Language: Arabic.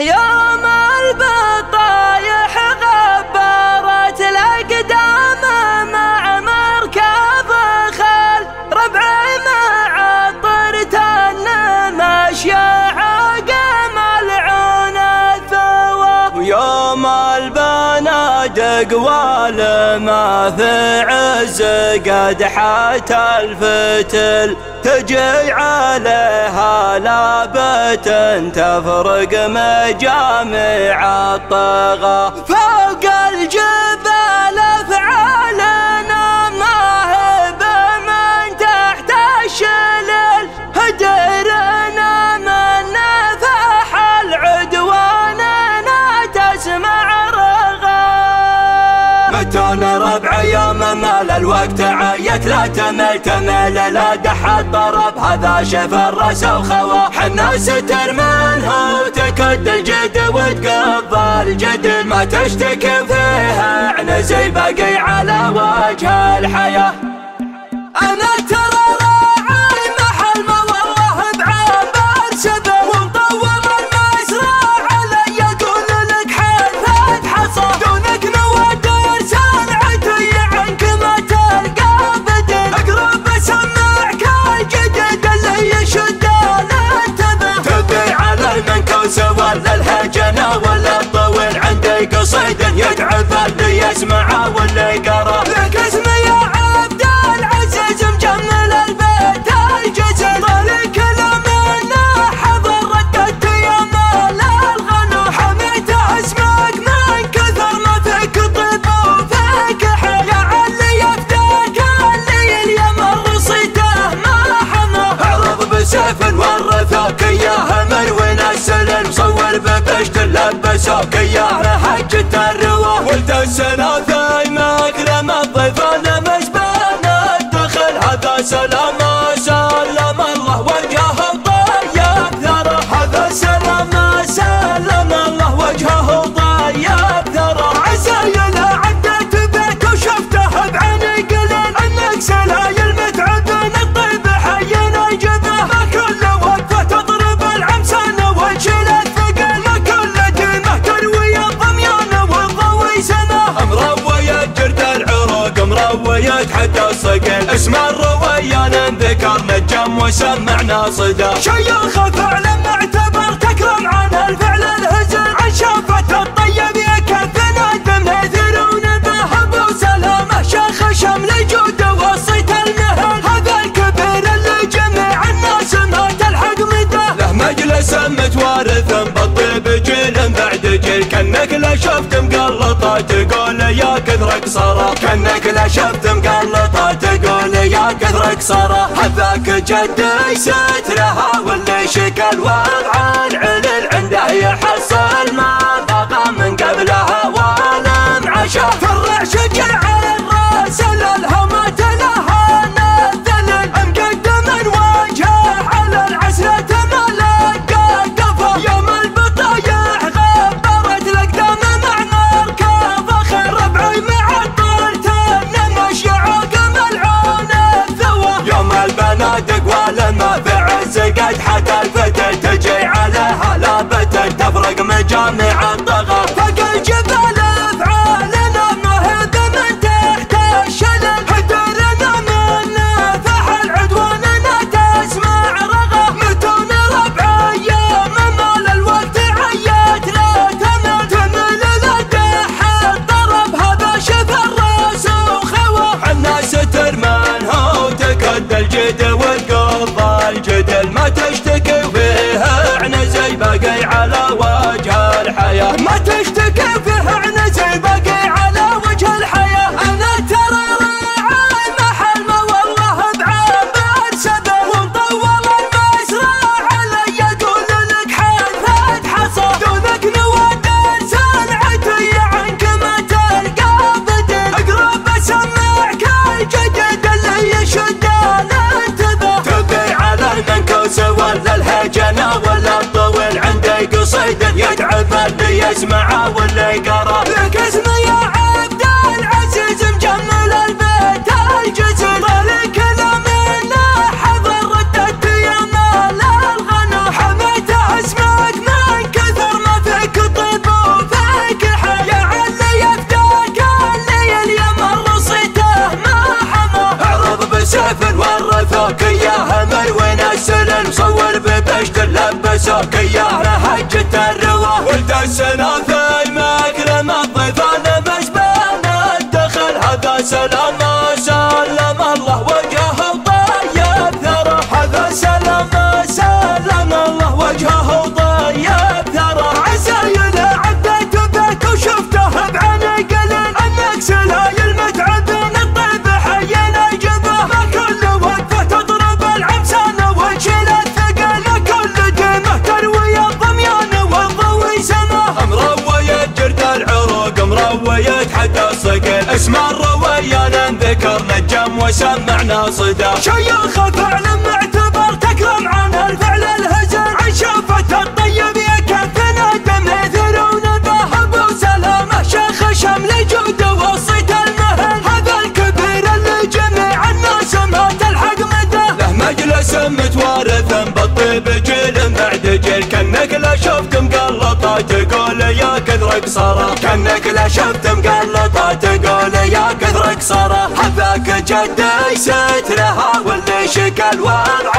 يوم البطايح غبرت الأقدام مع مركب خل ربعي مع طرتن مشيا عقم العون الثوى. ويوم البنادق والما في عز قدحة الفتل تجي عليها لابة تفرق مجامع الطغى. فوق الجبال افعالنا ماهب من تحت الشلل هدرنا من نفح العدواننا تسمع رغى. متون ربع يوم مال الوقت عيت لا تمل لا دح الطرف هذا شف الرأس وخوا. حنا ستر منها وتكد الجد وتقضى الجد ما تشتكي فيها عنا زي باقي على وجه الحياة. أنا ترى راعي محل ما والله بعبر سبب ومطول المسرع علي يقول لك حيث حصى دونك نودر سلعتي عنك ما تلقى بدل. اقرب اسمعك الجديد اللي يشد الانتبه تبي على المنكوس ولا الهجنة ولا الطويل عندي قصيد يتعب اللي يسمعه واللي يقرا. لك اسمي يا عبد العزيز مجمل البيت الجزل طالي كلامنا حضر رددت يا مال الغنى. حميت اسمك من كثر ما فيك طيب وفيك حيل يا علي يفداك اللي اليوم رصيته ما حمى. اعرض بسيف ورثوك اياه مروين السلم مصور ببشت لبسوك اياه حجة الرواه. ولد السناثي مكرم الضيف انا مشبان الدخل هذا سلام سلم الله وجهه طيب ثرى. هذا سلام سلم الله وجهه طيب ثرى. عسايل عدت بيت وشفته بعيني قليل انك سلايل متعبين الطيب حينا يجبه. ما كل وقفه تضرب العمسان وتشيل الثقل ما كل ديمه تروي الضميان والضوي سنه. مروية جرد العروق مروية حتى الصقل اسم الرويان انذكر نجم وسمعنا صدى. شيوخ فعل معتبر تكرم عن الفعل الهزل عن شافة الطيب يكفي نادم نذر ونبه. ابو سلامة شيخ شمل جود وصيت المهل هذا الكبير اللي جميع الناس ما تلحق مده. له مجلس متوارث بالطيب جيل بعد جيل كانك لا شفت مقلطه تقول يا كثرك صرا. كانك لا شفت مقلطه تقول يا كثرك صرا. هذاك جدي سترها واللي شكى الوضع العلل عنده يحصل ما بقى من قبلها ولا معشه. فرع شجع الراس للهمات لها نذلل مقدم وجهه على العسلة ما لقى قفا. يوم البطايح غبرت الاقدام مع مركب خير ربعي مع الطرتن مشي عقم العون الثوى. يوم البنادق والما في عز قدحة الفتل تجي عليها لابة تفرق مجامع الطغى. فوق الجبال افعالنا ماهب من تحت الشلل هدرنا من نفح العدواننا تسمع رغى. متون ربع ايام مال الوقت عيت لا تمل لا دح الطرف هذا شف الراس وخوى. حنا ستر منها وتكد الجد وتقضى الجدل ما تشتكي فيها عنا زي باقي على وجه الحياة. ما تشتكي فيها عنا زي باقي على وجه الحياة. انا ترى راعي محل ما والله بعبر سبب ومطول المسرع علي يقول لك حيث حصى دونك نودر سلعتي عنك ما تلقى بدل. اقرب اسمعك الجديد اللي يشد الانتبه تبي على المنكوس ولا الهجنة ولا الطويل عندي قصيد يتعب اللي يسمعه واللي يقرا. لك اسمي يا عبد العزيز مجمل البيت الجزل طالي كلامنا حضر رددت يا مال الغنى. حميت اسمك من كثر ما في مشت لبسوك اياه لهجة الرواه. ولد السنة في المكرم الضيفان مشبان الدخل هذا سلام سلم الله وجهه طيب ثرى. هذا سلام سلم الله وجهه طيب ثرى. عسى يلعب بيت بيت وشفته بعيني قليل انك سلايل متعبين الطيب حينا جبه. ما كل وقفه تضرب العمسان وتشيل الثقل. ما كل دمه تروي الضميان والضوي سماه. مروية جرد العروق مروية حد الصقل. اسم الرويان انذكر نجم وسمعنا صدى. شيخ فعل معتبر تكرم عن الفعل الهزل. عن شوفة الطيب يكفنا دم اثر ونباه. ابو سلامة شيخ شمل جود وصيت المهل. هذا الكبير اللي جميع الناس ما تلحق مده. له مجلس متوارث بالطيب جيل بعد جيل. كانك لا شفت مقلطة تقول يا كثر قصره. كانك لا شفت مقلطة تقول يا كثر قصره. هذاك جدي سترها واللي شكل والعمر